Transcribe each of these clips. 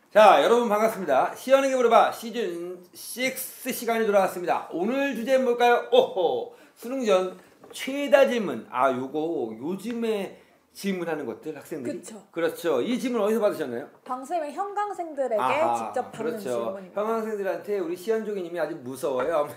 자, 여러분 반갑습니다. 시원하게 물어봐 시즌 6 시간이 돌아왔습니다. 오늘 주제는 뭘까요? 오호, 수능 전 최다 질문. 요거 요즘에 질문하는 것들 학생들이. 그쵸. 그렇죠. 이 질문 어디서 받으셨나요? 방쌤의 현강생들에게 직접 받는 그렇죠. 질문입니다. 현강생들한테 우리 시현종이님이 아주 무서워요.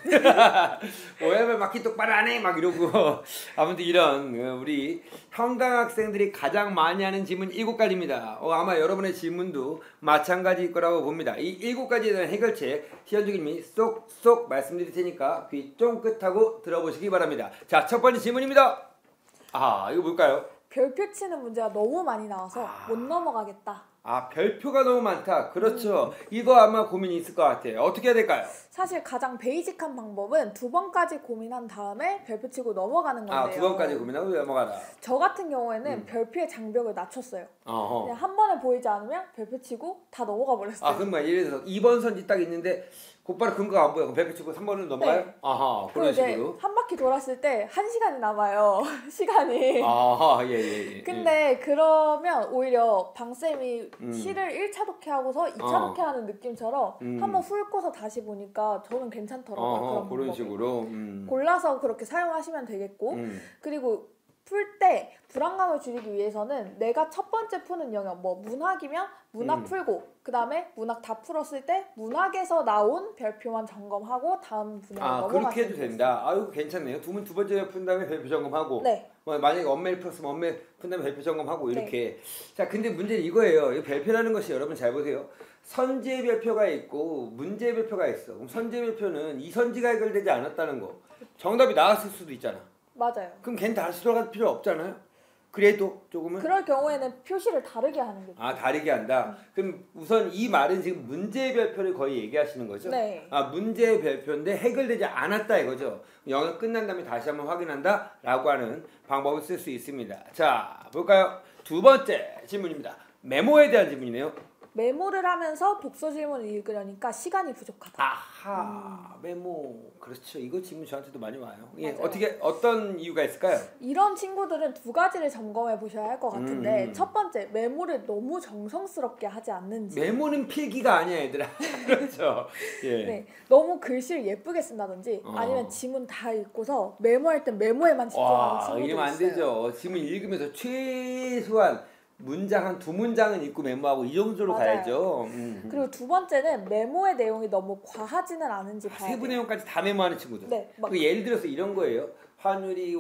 오해를 막히 똑바로 안 해 막 이러고. 아무튼 이런 우리 현강학생들이 가장 많이 하는 질문 7가지입니다. 아마 여러분의 질문도 마찬가지일 거라고 봅니다. 이 7가지에 대한 해결책 시현종이님이 쏙쏙 말씀드릴 테니까 귀 쫑긋하고 들어보시기 바랍니다. 자, 첫 번째 질문입니다. 이거 뭘까요? 별표 치는 문제가 너무 많이 나와서 못 넘어가겠다. 별표가 너무 많다. 그렇죠. 이거 아마 고민이 있을 것 같아요. 어떻게 해야 될까요? 사실 가장 베이직한 방법은 2번까지 고민한 다음에 별표 치고 넘어가는 건데요. 2번까지 고민하고 넘어가라. 저 같은 경우에는 별표의 장벽을 낮췄어요. 그냥 한 번에 보이지 않으면 별표 치고 다 넘어가 버렸어요. 그럼 예를 들어서 2번 선지 딱 있는데 곧바로 근거가 안 보여. 그럼 별표 치고 3번은 넘어가요? 네. 그런 식으로. 한 바퀴 돌았을 때 1시간이 남아요. 시간이. 예. 근데 그러면 오히려 방쌤이 시를 1차 독해하고서 2차 독해하는 느낌처럼 한번 훑고서 다시 보니까 저는 괜찮더라고요. 그런 식으로. 골라서 그렇게 사용하시면 되겠고 그리고 풀 때 불안감을 줄이기 위해서는 내가 첫 번째 푸는 영역, 문학이면 문학 풀고 그 다음에 문학 다 풀었을 때 문학에서 나온 별표만 점검하고 다음 분야로 넘어가시면 그렇게 해도 된다. 이거 괜찮네요. 두 번째 푼 다음에 별표 점검하고 만약에 엄매를 풀었으면 엄매 푼 다음에 별표 점검하고 이렇게. 자, 근데 문제는 이거예요. 이 별표라는 것이 여러분 잘 보세요. 선지의 별표가 있고 문제의 별표가 있어. 그럼 선지의 별표는 이 선지가 해결되지 않았다는 거. 정답이 나왔을 수도 있잖아. 맞아요. 그럼 걔는 다시 돌아갈 필요 없잖아요. 그래도 조금은. 그럴 경우에는 표시를 다르게 하는 게 다르게 한다. 그럼 우선 이 말은 지금 문제의 별표를 거의 얘기하시는 거죠? 네. 문제의 별표인데 해결되지 않았다 이거죠. 영역 끝난 다음에 다시 한번 확인한다 라고 하는 방법을 쓸 수 있습니다. 자, 볼까요? 두 번째 질문입니다. 메모에 대한 질문이네요. 메모를 하면서 독서 질문을 읽으려니까 시간이 부족하다. 메모. 그렇죠. 이거 질문 저한테도 많이 와요. 맞아요. 어떤 이유가 있을까요? 이런 친구들은 2가지를 점검해 보셔야 할 것 같은데 첫 번째, 메모를 너무 정성스럽게 하지 않는지. 메모는 필기가 아니야, 얘들아. 그렇죠. 예. 네, 너무 글씨를 예쁘게 쓴다든지 아니면 지문 다 읽고서 메모할 땐 메모에만 집중하는 친구들이 이러면 안 있어요. 되죠. 지문 읽으면서 최소한 문장 한 2문장은 읽고 메모하고 이 정도로 맞아요. 가야죠. 그리고 두 번째는 메모의 내용이 너무 과하지는 않은지 봐야 돼요. 세부 내용까지 다 메모하는 친구들. 네, 예를 들어서 이런 거예요. 환율이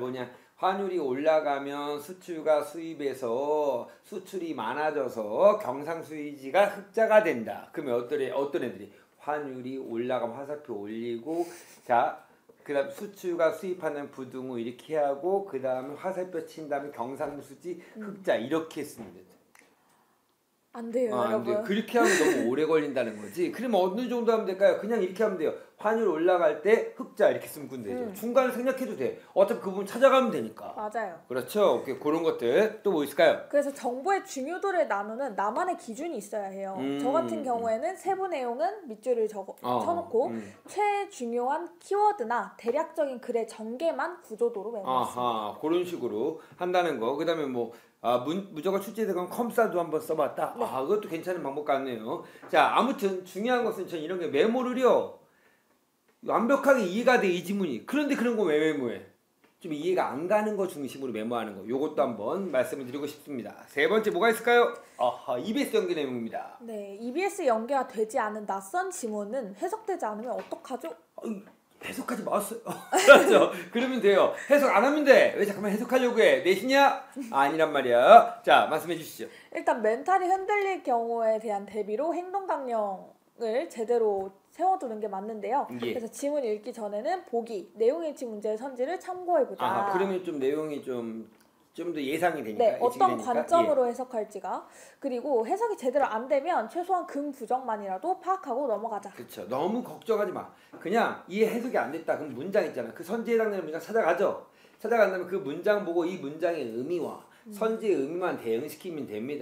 올라가면 수출과 수입에서 수출이 많아져서 경상수지가 흑자가 된다. 그러면 어떤 애들이 환율이 올라가면 화살표 올리고 그다음 수출과 수입하는 부등호 이렇게 하고 그 다음에 화살표 친 다음에 경상수지 흑자 이렇게 쓰면 돼. 안 돼요, 여러분. 그렇게 하면 너무 오래 걸린다는 거지. 그러면 어느 정도 하면 될까요? 그냥 이렇게 하면 돼요. 환율 올라갈 때 흑자 이렇게 쓰면 되죠. 중간을 생략해도 돼. 어차피 그 부분 찾아가면 되니까. 맞아요. 그렇죠. 그런 것들 또 뭐 있을까요? 그래서 정보의 중요도를 나누는 나만의 기준이 있어야 해요. 저 같은 경우에는 세부 내용은 밑줄을 쳐놓고 최중요한 키워드나 대략적인 글의 전개만 구조도로 메모했습니다. 그런 식으로 한다는 거. 그다음에 무조건 출제되건 컴사도 한번 써봤다. 그것도 괜찮은 방법 같네요. 자, 아무튼 중요한 것은 전 이런 게 메모를요. 완벽하게 이해가 돼, 이 지문이. 그런데 그런 거 왜 메모해? 좀 이해가 안 가는 거 중심으로 메모하는 거. 요것도 한번 말씀을 드리고 싶습니다. 세 번째 뭐가 있을까요? EBS 연계 내용입니다. 네, EBS 연계가 되지 않은 낯선 지문은 해석되지 않으면 어떡하죠? 해석하지 마세요. 그렇죠. 그러면 돼요. 해석 안 하면 돼. 왜 잠깐만 해석하려고 해? 내시냐? 아니란 말이야. 자, 말씀해 주시죠. 일단 멘탈이 흔들릴 경우에 대한 대비로 행동당령을 제대로 세워두는 게 맞는데요. 그래서 지문 읽기 전에는 보기, 내용일치 문제의 선지를 참고해보자. 그러면 좀 내용이 좀 더 예상이 되니까. 네, 어떤 관점으로 해석할지가. 그리고 해석이 제대로 안 되면 최소한 긍부정만이라도 파악하고 넘어가자. 그렇죠. 너무 걱정하지 마. 그냥 이 해석이 안 됐다. 그럼 문장 있잖아. 그 선지에 해당되는 문장 찾아가죠. 찾아간다면 그 문장 보고 이 문장의 의미와 선지의 의미만 대응시키면 됩니다.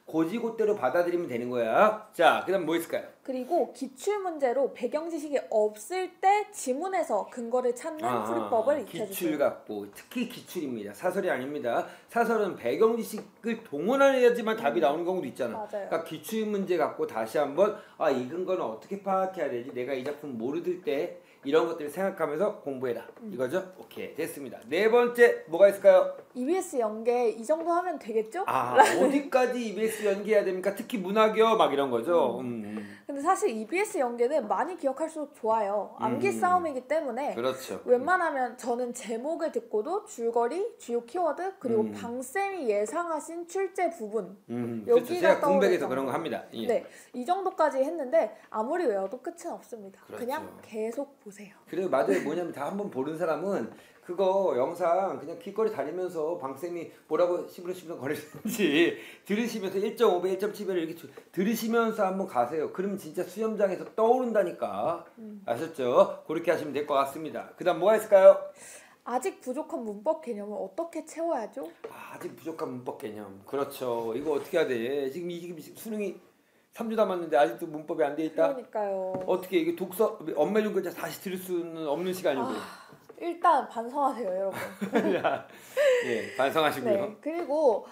고지고대로 받아들이면 되는 거야. 자, 그다음 뭐 있을까요? 그리고 기출 문제로 배경 지식이 없을 때 지문에서 근거를 찾는 풀이법을 익혀주세요. 기출 갖고 특히 기출입니다. 사설이 아닙니다. 사설은 배경 지식을 동원해야지만 답이 나오는 경우도 있잖아. 맞아요. 그러니까 기출 문제 갖고 다시 한번 이 근거는 어떻게 파악해야 되지? 내가 이 작품 모르들 때 이런 것들을 생각하면서 공부해라. 이거죠? 오케이, 됐습니다. 네 번째 뭐가 있을까요? EBS 연계 이 정도 하면 되겠죠? 어디까지 EBS 연계해야 됩니까? 특히 문학이요 막 이런 거죠. 근데 사실 EBS 연계는 많이 기억할수록 좋아요. 암기 싸움이기 때문에 그렇죠. 웬만하면 저는 제목을 듣고도 줄거리, 주요 키워드, 그리고 방쌤이 예상하신 출제 부분 그렇죠. 제가 공백에서 떠오르죠. 그런 거 합니다. 예. 네, 이 정도까지 했는데 아무리 외워도 끝은 없습니다. 그렇죠. 그냥 계속 보세요. 그래요, 맞아요. 뭐냐면 다 한번 보는 사람은 그거 영상 그냥 길거리 다니면서 방쌤이 뭐라고 시부렁시부렁 거리는지 들으시면서 1.5배, 1.7배를 이렇게 들으시면서 한번 가세요. 그러면 진짜 수험장에서 떠오른다니까. 아셨죠? 그렇게 하시면 될 것 같습니다. 그 다음 뭐가 있을까요? 아직 부족한 문법 개념을 어떻게 채워야죠? 아직 부족한 문법 개념. 그렇죠. 이거 어떻게 해야 돼? 지금 수능이 3주 남았는데 아직도 문법이 안 돼 있다? 그러니까요. 어떻게 이게 독서, 엄매준 글자 다시 들을 수는 없는 시간이고. 일단 반성하세요, 여러분. 예, 반성하시고요. 네, 그리고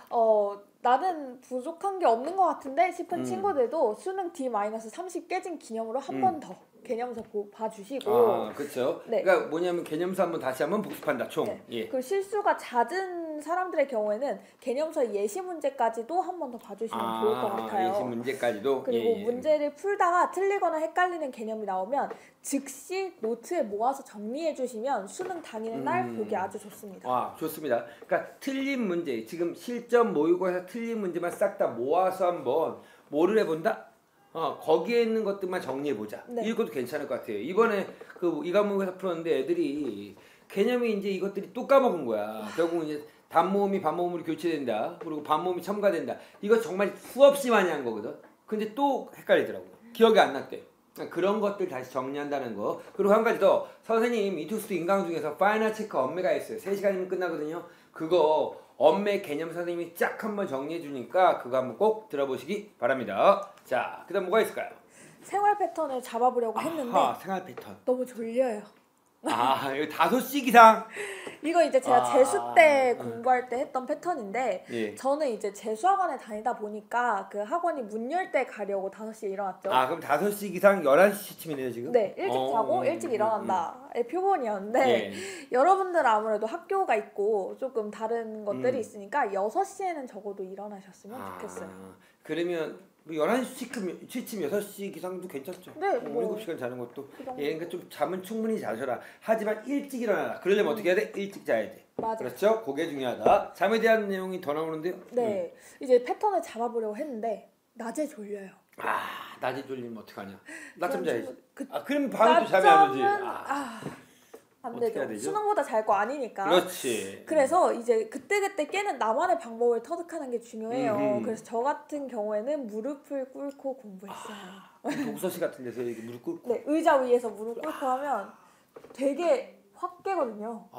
나는 부족한 게 없는 것 같은데 싶은 친구들도 수능 D-30 깨진 기념으로 한 번 더 개념서 봐주시고. 그렇죠. 네. 그러니까 뭐냐면 개념서 한번 다시 한번 복습한다, 총. 네. 예. 그리고 실수가 잦은 사람들의 경우에는 개념서 예시 문제까지도 한 번 더 봐주시면 좋을 것 같아요. 예시 문제까지도. 그리고 예. 문제를 풀다가 틀리거나 헷갈리는 개념이 나오면 즉시 노트에 모아서 정리해 주시면 수능 당일 날 보기 아주 좋습니다. 좋습니다. 그러니까 틀린 문제, 지금 실전 모의고사 틀린 문제만 싹 다 모아서 한번 뭐를 해본다? 거기에 있는 것들만 정리해보자. 네. 이것도 괜찮을 것 같아요. 이번에 이 과목에서 풀었는데 애들이 개념이 이제 이것들이 또 까먹은 거야. 결국 이제 단모음이 반모음으로 교체된다. 그리고 반모음이 첨가된다. 이거 정말 수없이 많이 한 거거든. 근데 또 헷갈리더라고요. 기억이 안 났대. 그런 것들 다시 정리한다는 거. 그리고 한 가지 더. 선생님 이투스트 인강 중에서 파이널 체크 엄매가 있어요. 3시간이면 끝나거든요. 그거 엄매 개념 선생님이 쫙 한번 정리해 주니까 그거 한번 꼭 들어보시기 바랍니다. 자, 그 다음 뭐가 있을까요? 생활 패턴을 잡아보려고 했는데 생활 패턴. 너무 졸려요. 이거 5시 기상. 이거 이제 제가 재수 때 공부할 때 했던 패턴인데 예. 저는 이제 재수학원에 다니다 보니까 그 학원이 문 열 때 가려고 5시에 일어났죠. 그럼 5시 기상 11시쯤이네요 지금? 네, 일찍 자고 일찍 일어난다의 표본이었는데 예. 여러분들은 아무래도 학교가 있고 조금 다른 것들이 있으니까 6시에는 적어도 일어나셨으면 좋겠어요. 그러면 11시 취침 6시 기상도 괜찮죠? 네, 7시간 자는 것도. 그 정도. 그러니까 좀 잠은 충분히 자셔라. 하지만 일찍 일어나라. 그러려면 어떻게 해야 돼? 일찍 자야 돼. 맞아. 그렇죠? 그게 중요하다. 잠에 대한 내용이 더 나오는데요? 네, 이제 패턴을 잡아보려고 했는데 낮에 졸려요. 낮에 졸리면 어떡하냐? 낮잠 그럼 자야지. 좀- 그러면 밤에 또 잠이 안 오지. 안 어떻게 해야 되죠. 되죠? 수능보다 잘 거 아니니까. 그렇지. 그래서 이제 그때그때 깨는 나만의 방법을 터득하는 게 중요해요. 그래서 저 같은 경우에는 무릎을 꿇고 공부했어요. 독서실 같은 데서 이렇게 무릎 꿇고. 네, 의자 위에서 무릎 꿇고 하면 되게 확 깨거든요.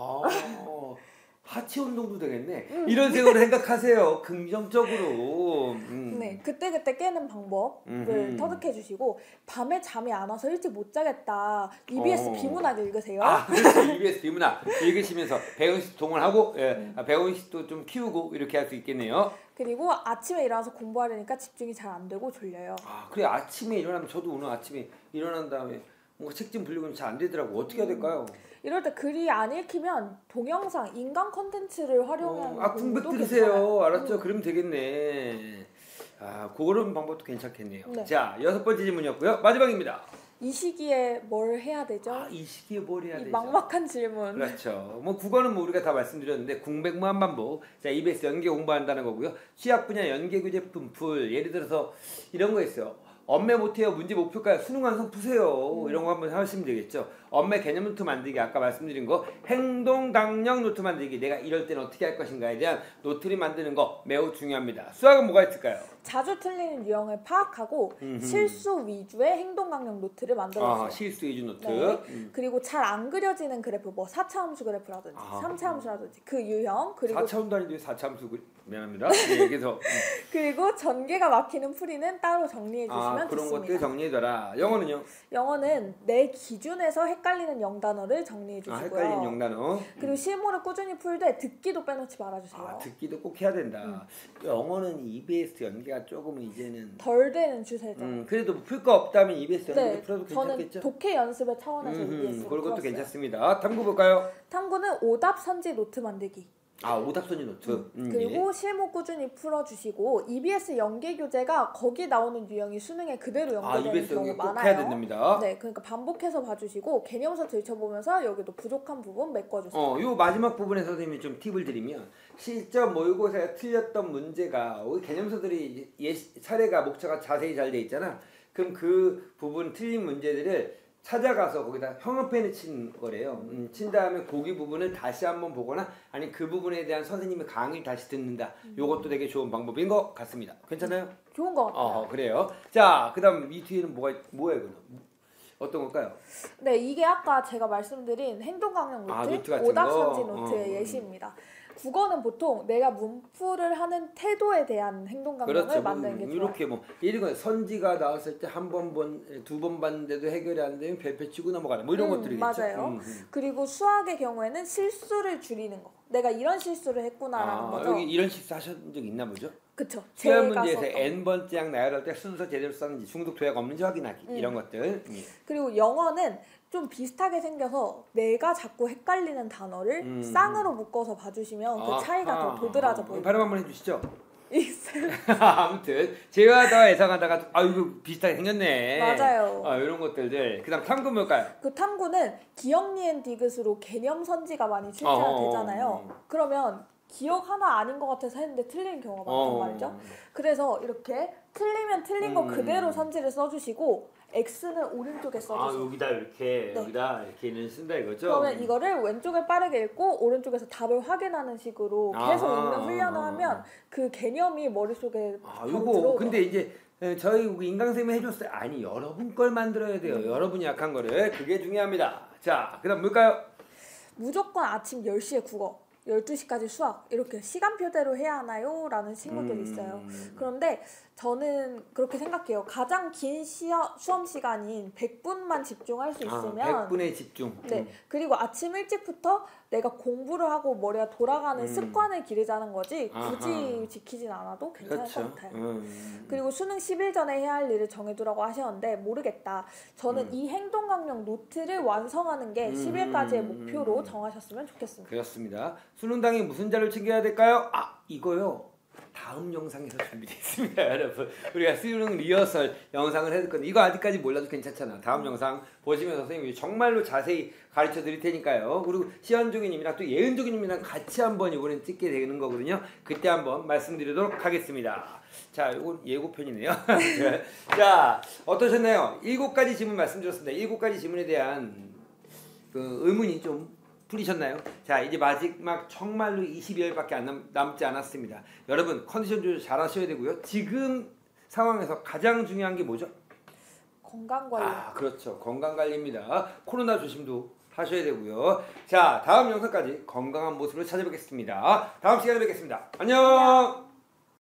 하체 운동도 되겠네. 이런 생각으로 생각하세요. 긍정적으로. 네, 그때그때 깨는 방법을 터득해 주시고 밤에 잠이 안 와서 일찍 못 자겠다. EBS 비문학 읽으세요. 그렇지. EBS 비문학 읽으시면서 배우식 동원하고 배우식도 좀 키우고 이렇게 할 수 있겠네요. 그리고 아침에 일어나서 공부하려니까 집중이 잘 안 되고 졸려요. 그래 아침에 일어나면 저도 오늘 아침에 일어난 다음에 뭔가 책 좀 보려고 하면 잘 안 되더라고. 어떻게 해야 될까요? 이럴 때 글이 안 읽히면 동영상, 인강 콘텐츠를 활용하는 공백 공부도 들으세요. 괜찮아요. 알았죠? 그러면 되겠네. 그런 방법도 괜찮겠네요. 네. 자, 6번째 질문이었고요. 마지막입니다. 이 시기에 뭘 해야 되죠? 이 시기에 뭘 해야 이 되죠? 막막한 질문. 그렇죠. 국어는 우리가 다 말씀드렸는데 궁백무한 반복. 자, EBS 연계 공부한다는 거고요. 취약 분야 연계 교재품 풀. 예를 들어서 이런 거 있어요. 엄매 못해요. 문제 못 풀까요? 수능 완성 푸세요. 이런 거 한번 하시면 되겠죠. 엄매 개념 노트 만들기. 아까 말씀드린 거. 행동 강령 노트 만들기. 내가 이럴 때는 어떻게 할 것인가에 대한 노트를 만드는 거 매우 중요합니다. 수학은 뭐가 있을까요? 자주 틀리는 유형을 파악하고 실수 위주의 행동 강령 노트를 만들었어요. 실수 위주 노트. 네. 그리고 잘 안 그려지는 그래프, 뭐 4차 함수 그래프라든지 3차 함수라든지 그 유형, 그리고 4차 함수 아닌데 4차 함수 미안합니다. 네, 그래서 그리고 전개가 막히는 풀이는 따로 정리해 주시면 그런 좋습니다. 것들 정리해둬라. 영어는요? 영어는 내 기준에서 헷갈리는 영단어를 정리해 주시고요. 헷갈리는 영단어. 그리고 실무를 꾸준히 풀 때 듣기도 빼놓지 말아주세요. 듣기도 꼭 해야 된다. 영어는 EBS 연계가 조금 이제는 덜 되는 추세죠. 그래도 풀 거 없다면 EBS 연계 풀어도 괜찮겠죠? 저는 독해 연습의 차원에서 EBS로 그런 것도 풀었어요. 괜찮습니다. 탐구 볼까요? 탐구는 오답 선지 노트 만들기. 오답선지 노트. 그리고 예. 실무 꾸준히 풀어주시고 EBS 연계 교재가 거기 나오는 유형이 수능에 그대로 연결되는 EBS 경우 연계 꼭 많아요. 해야 됩니다. 네, 그러니까 반복해서 봐주시고 개념서 들춰보면서 여기도 부족한 부분 메꿔주세요. 요 마지막 부분에 선생님이 좀 팁을 드리면 실전 모의고사에 틀렸던 문제가 개념서들이 사례가 목차가 자세히 잘 돼 있잖아. 그럼 그 부분 틀린 문제들을 찾아가서 거기다 형광펜을 친 거래요. 친 다음에 거기 부분을 다시 한번 보거나 아니 그 부분에 대한 선생님의 강의를 다시 듣는다. 요것도 되게 좋은 방법인 것 같습니다. 괜찮아요? 좋은 것 같아요. 그래요. 자, 그다음 이 뒤에는 뭐예요, 그럼? 어떤 걸까요? 네, 이게 아까 제가 말씀드린 행동 강령 노트, 오답 선지 노트의 예시입니다. 국어는 보통 내가 문풀을 하는 태도에 대한 행동 강령을 만드는 게 좋아요. 이렇게 예를 들어 선지가 나왔을 때 한 번, 두 번 봤는데도 해결이 안 되면 별표 치고 넘어가라. 뭐 이런 것들이겠죠. 맞아요. 그리고 수학의 경우에는 실수를 줄이는 거. 내가 이런 실수를 했구나라는 거죠. 여기 이런 실수 하신 적 있나 보죠? 그쵸. 시험 문제에서 n번째 양 나열할 때 순서 제대로 썼는지 중독 도약 없는지 확인하기 이런 것들. 그리고 영어는 좀 비슷하게 생겨서 내가 자꾸 헷갈리는 단어를 쌍으로 묶어서 봐주시면 그 차이가 더 도드라져 보여요. 발음 한번 해주시죠. 있어요. 아무튼 제가 더 예상하다가 이거 비슷하게 생겼네. 맞아요. 이런 것들들. 그다음 탐구 뭘까요? 그 탐구는 기억 니은 디귿으로 개념 선지가 많이 출제가 되잖아요. 그러면 기억 하나 아닌 것 같아서 했는데 틀리는 경우가 많단 말이죠. 그래서 이렇게 틀리면 틀린 거 그대로 선지를 써주시고 X는 오른쪽에 써주세요. 여기다 이렇게 여기다 이렇게 쓴다 이거죠? 그러면 이거를 왼쪽에 빠르게 읽고 오른쪽에서 답을 확인하는 식으로 계속 읽는 훈련을 하면 그 개념이 머릿속에 바로 들어오죠. 근데 이제 저희 인강쌤이 해줬어요. 아니 여러분 걸 만들어야 돼요. 여러분이 약한 거를. 그게 중요합니다. 자, 그다음 뭘까요? 무조건 아침 10시에 국어, 12시까지 수학 이렇게 시간표대로 해야 하나요? 라는 친구들이 있어요. 그런데 저는 그렇게 생각해요. 가장 긴 수험 시간인 100분만 집중할 수 있으면 100분의 집중. 네. 그리고 아침 일찍부터 내가 공부를 하고 머리가 돌아가는 습관을 기르자는 거지 굳이 지키진 않아도 괜찮을 것 같아요. 그리고 수능 10일 전에 해야 할 일을 정해두라고 하셨는데 모르겠다. 저는 이 행동 강령 노트를 완성하는 게 10일까지의 목표로 정하셨으면 좋겠습니다. 그렇습니다. 수능당에 무슨 자료를 챙겨야 될까요? 이거요. 다음 영상에서 준비되어 있습니다. 여러분 우리가 수능 리허설 영상을 해줄 건데 이거 아직까지 몰라도 괜찮잖아. 다음 영상 보시면서 선생님이 정말로 자세히 가르쳐 드릴 테니까요. 그리고 시현종이님이랑 또 예은종이님이랑 같이 한번 이번엔 찍게 되는 거거든요. 그때 한번 말씀드리도록 하겠습니다. 자, 이건 예고편이네요. 자, 어떠셨나요? 7가지 질문 말씀드렸습니다. 7가지 질문에 대한 그 의문이 좀 풀리셨나요? 자, 이제 마지막 정말로 20여일밖에 남지 않았습니다. 여러분 컨디션 조절 잘 하셔야 되고요. 지금 상황에서 가장 중요한 게 뭐죠? 건강관리. 그렇죠. 건강관리입니다. 코로나 조심도 하셔야 되고요. 자, 다음 영상까지 건강한 모습으로 찾아뵙겠습니다. 다음 시간에 뵙겠습니다. 안녕.